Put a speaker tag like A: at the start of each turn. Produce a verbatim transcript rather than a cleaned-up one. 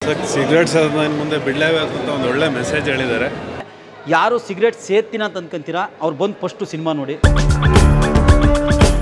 A: ವರ್ಷಕ್ಕೆ ಸಿಗರೇಟ್ ಸೇದೋದನ್ನ ಮುಂದೆ ಬಿಡಲೇಬೇಕು ಅಂತ ಒಂದು ಒಳ್ಳೆ ಮೆಸೇಜ್ ಹೇಳಿದ್ದಾರೆ.
B: ಯಾರು ಸಿಗರೇಟ್ ಸೇರ್ತೀನ ಅಂತ ಅನ್ಕೊಂತೀರಾ ಅವ್ರು ಬಂದು ಫಸ್ಟು ಸಿನಿಮಾ ನೋಡಿ.